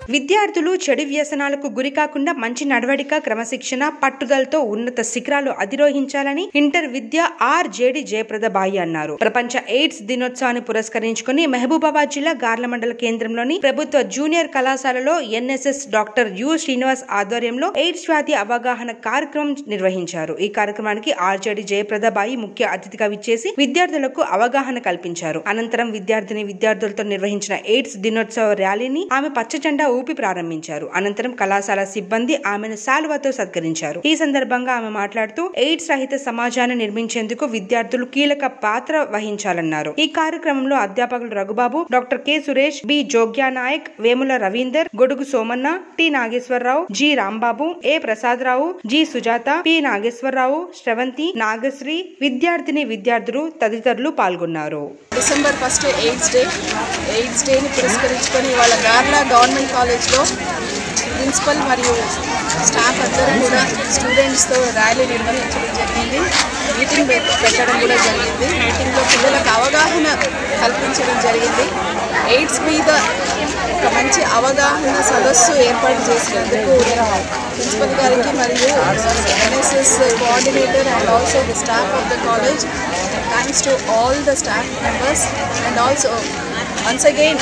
విద్యార్థులు చెడు వ్యసనాలకు గురికాకుండా మంచి నడవడిక, క్రమశిక్షణ, పట్టుదలతో ఉన్నత శిఖరాలు అధిరోహించాలని ఇంటర్ విద్య ఆర్.జేడి జయప్రద బాయి అన్నారు. ప్రపంచ ఎయిడ్స్ దినోత్సవాన్ని పురస్కరించుకుని మహబూబాబాద్ జిల్లా గార్ల మండల కేంద్రంలోని ప్రభుత్వ జూనియర్ కళాశాలలో ఎన్ఎస్ఎస్ డాక్టర్ యు శ్రీనివాస్ ఆధ్వర్యంలో ఎయిడ్స్ వ్యాధి అవగాహన కార్యక్రమం నిర్వహించారు. ఈ కార్యక్రమానికి ఆర్.జేడి జయప్రద బాయి ముఖ్య అతిథిగా విచ్చేసి విద్యార్థులకు అవగాహన కల్పించారు. అనంతరం విద్యార్థులతో నిర్వహించిన ఎయిడ్స్ దినోత్సవ ర్యాలీని ఆమె పచ్చ జెండా ఊపి ప్రారంభించారు. అనంతరం కళాశాల సిబ్బంది ఆమెను శాలువాతో సత్కరించారు. ఈ సందర్భంగా ఆమె మాట్లాడుతూ ఎయిడ్స్ రహిత సమాజాన్ని నిర్మించేందుకు విద్యార్థులు కీలక పాత్ర వహించాలన్నారు. ఈ కార్యక్రమంలో అధ్యాపకులు Raghubabu, doctor K Suresh, B Jogyanayak, Vemula Ravinder, Godugu Somanna, T Nageswararao, G Rambabu, A Prasadarao, G Sujatha, P Nageswararao, Sravanthi, Nagasri, విద్యార్థులు తదితరులు పాల్గొన్నారు. డిసెంబర్ 1 ఎయిడ్స్ డేని పురస్కరించుకొని వాళ్ళ గార్ల గవర్నమెంట్ కాలేజ్లో ప్రిన్సిపల్ మరియు స్టాఫ్ అందరూ కూడా స్టూడెంట్స్తో ర్యాలీ నిర్వహించడం జరిగింది. మీటింగ్ పెట్టడం కూడా జరిగింది. మీటింగ్లో పిల్లలకు అవగాహన కల్పించడం జరిగింది. ఎయిడ్స్ మీద ఒక మంచి అవగాహన సదస్సు ఏర్పాటు చేసినందుకు ప్రిన్సిపల్ గారికి మరియు NSS coordinator and also the staff of the college, thanks to all the staff members and also once again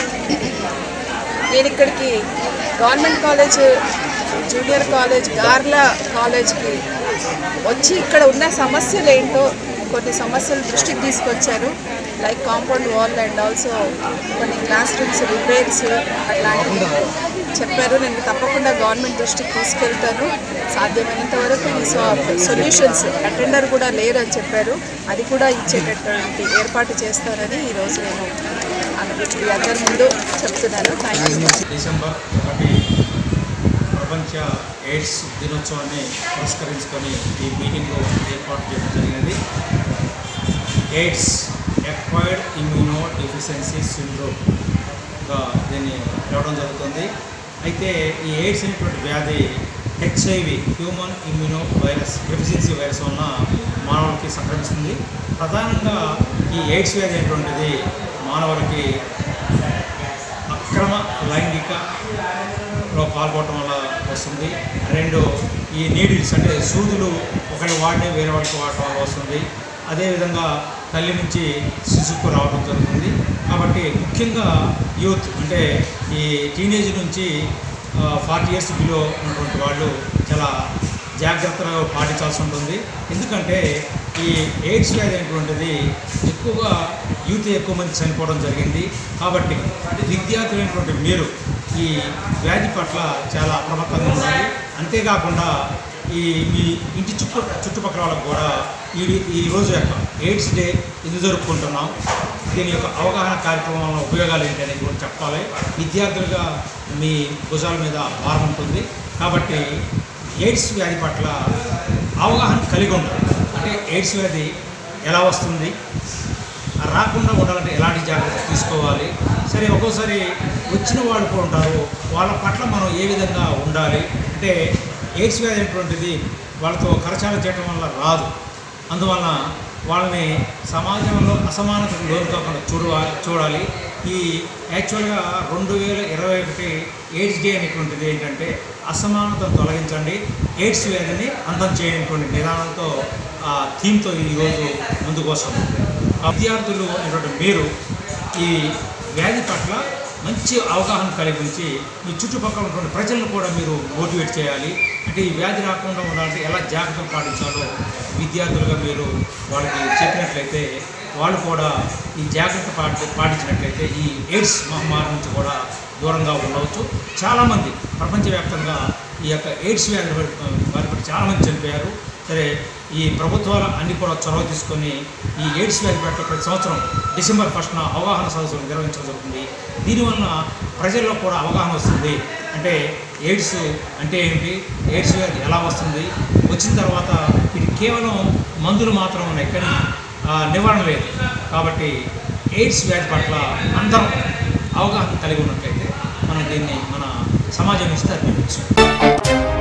నేను ఇక్కడికి government college, junior college, Garla కాలేజ్కి వచ్చి ఇక్కడ ఉన్న సమస్యలు ఏంటో కొన్ని సమస్యలు దృష్టికి తీసుకొచ్చారు. Like compound wall and also కొన్ని క్లాస్ రూమ్స్ రిపేర్స్ అట్లాంటివి చెప్పారు. నేను తప్పకుండా గవర్నమెంట్ దృష్టికి తీసుకెళ్తాను. సాధ్యమైనంత వరకు ఈ సొల్యూషన్స్ అటెండర్ కూడా లేరని చెప్పారు, అది కూడా ఇచ్చేటటువంటి ఏర్పాటు చేస్తారని ఈరోజు నేను మీ అందరి ముందు చెప్తున్నాను. Thank you. డిసెంబర్ 1 ప్రపంచ ఎయిడ్స్ దినోత్సవాన్ని పురస్కరించుకొని ఈ మీటింగ్ ఏర్పాటు చేయడం జరిగినది. ఎయిడ్స్ అక్వైర్డ్ ఇమ్యూనో డెఫిషియన్సీ సిండ్రోమ్గా దీన్ని పిలవడం జరుగుతుంది. అయితే ఈ ఎయిడ్స్ అనేటువంటి వ్యాధి HIV, human immuno virus deficiency virus వలన మానవులకి సంక్రమిస్తుంది. ప్రధానంగా ఈ ఎయిడ్స్ వ్యాధి అనేటువంటిది మానవులకి అక్రమ లైంగికలో పాల్గొనడం వల్ల వస్తుంది. రెండు, ఈ నీడిల్స్ అంటే సూదులు ఒకరి వాడిని వేరే వాడికి వాడటం వల్ల వస్తుంది. అదేవిధంగా తల్లి నుంచి శిశువుకు రావడం జరుగుతుంది. కాబట్టి ముఖ్యంగా యూత్ అంటే ఈ టీనేజ్ నుంచి 40 years బిలో ఉన్నటువంటి వాళ్ళు చాలా జాగ్రత్తగా పాటించాల్సి ఉంటుంది. ఎందుకంటే ఈ ఎయిడ్స్ వ్యాధి అనేటువంటిది ఎక్కువగా యూత్ ఎక్కువ మంది చనిపోవడం జరిగింది. కాబట్టి విద్యార్థులైనటువంటి మీరు ఈ వ్యాధి పట్ల చాలా అప్రమత్తంగా ఉండాలి. అంతేకాకుండా మీ ఇంటి చుట్టుపక్కల వాళ్ళకు కూడా ఈ రోజు యొక్క ఎయిడ్స్ డే ఎందుకు జరుపుకుంటున్నాం, దీని యొక్క అవగాహన కార్యక్రమం వల్ల ఉపయోగాలు ఏంటి అనేది కూడా చెప్పాలి. విద్యార్థులుగా మీ భుజాల మీద భారం ఉంటుంది. కాబట్టి ఎయిడ్స్ వ్యాధి పట్ల అవగాహన కలిగి ఉండాలి. అంటే ఎయిడ్స్ వ్యాధి ఎలా వస్తుంది, రాకుండా ఉండాలంటే ఎలాంటి జాగ్రత్తలు తీసుకోవాలి, సరే ఒక్కోసారి వచ్చిన వాళ్ళు కూడా ఉంటారు, వాళ్ళ పట్ల మనం ఏ విధంగా ఉండాలి. అంటే ఎయిడ్స్ వ్యాధి అనేటువంటిది వాళ్ళతో కరచాల చేయడం వల్ల రాదు. అందువలన వాళ్ళని సమాజంలో అసమానతకు లోను కాకుండా చూడాలి. ఈ యాక్చువల్గా 2021 ఎయిడ్స్ డే అనేటువంటిది ఏంటంటే అసమానతను తొలగించండి, ఎయిడ్స్ వ్యాధిని అంతం చేయనటువంటి నిదానంతో థీమ్తో ఈరోజు ముందుకు వస్తాం. విద్యార్థులు అనేటువంటి మీరు ఈ వ్యాధి పట్ల మంచి అవగాహన కలిగించి మీ చుట్టుపక్కల ఉన్నటువంటి ప్రజలను కూడా మీరు మోటివేట్ చేయాలి. అంటే ఈ వ్యాధి రాకుండా ఉండాలంటే ఎలా జాగ్రత్తలు పాటించాలో విద్యార్థులుగా మీరు వాళ్ళకి చెప్పినట్లయితే వాళ్ళు కూడా ఈ జాగ్రత్త పాటించినట్లయితే ఈ ఎయిడ్స్ మహమ్మారి నుంచి కూడా దూరంగా ఉండవచ్చు. చాలామంది ప్రపంచవ్యాప్తంగా ఈ యొక్క ఎయిడ్స్ వ్యాధి వారి చాలామంది చనిపోయారు. సరే, ఈ ప్రభుత్వాలు అన్నీ కూడా చొరవ తీసుకొని ఈ ఎయిడ్స్ వ్యాధి పట్ల ప్రతి సంవత్సరం డిసెంబర్ 1న అవగాహన సదస్సులు నిర్వహించడం జరుగుతుంది. దీనివల్ల ప్రజల్లో కూడా అవగాహన వస్తుంది. అంటే ఎయిడ్స్ అంటే ఏంటి, ఎయిడ్స్ వ్యాధి ఎలా వస్తుంది, వచ్చిన తర్వాత ఇది కేవలం మందులు మాత్రం ఉన్నాయి కానీ నివారణ లేదు. కాబట్టి ఎయిడ్స్ వ్యాధి పట్ల అందరం అవగాహన కలిగి ఉన్నట్లయితే మనం దీన్ని మన సమాజం నుంచి తగ్గించవచ్చు.